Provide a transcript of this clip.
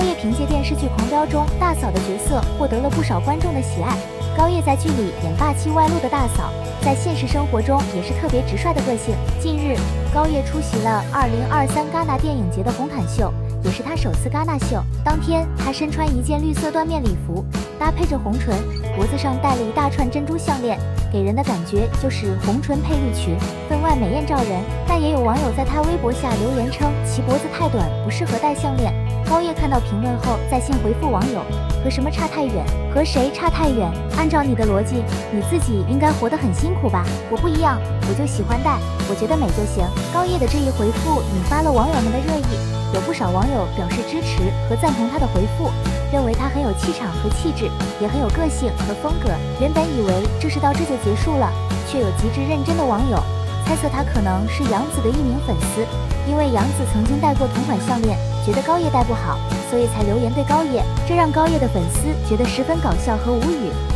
叶凭借电视剧《狂飙》中大嫂的角色获得了不少观众的喜爱。高叶在剧里演霸气外露的大嫂，在现实生活中也是特别直率的个性。近日，高叶出席了2023戛纳电影节的红毯秀，也是她首次戛纳秀。当天，她身穿一件绿色缎面礼服，搭配着红唇，脖子上戴了一大串珍珠项链，给人的感觉就是红唇配绿裙，分外美艳照人。但也有网友在她微博下留言称其脖子太短，不适合戴项链。高叶看到评论后，在线回复网友：和什么差太远？和谁差太远？按照你的逻辑，你自己应该活得很辛苦吧？我不一样，我就喜欢戴，我觉得美就行。高叶的这一回复引发了网友们的热议，有不少网友表示支持和赞同她的回复，认为她很有气场和气质，也很有个性和风格。原本以为这到这就结束了，却有极致认真的网友猜测她可能是杨紫的一名粉丝，因为杨紫曾经戴过同款项链，觉得高叶戴不好，所以才留言对高叶，这让高叶的粉丝觉得十分搞笑和无语。